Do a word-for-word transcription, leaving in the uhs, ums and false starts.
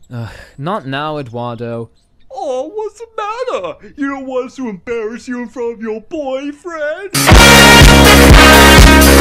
Uh, not now, Eduardo. Oh, what's the matter? You don't want us to embarrass you in front of your boyfriend?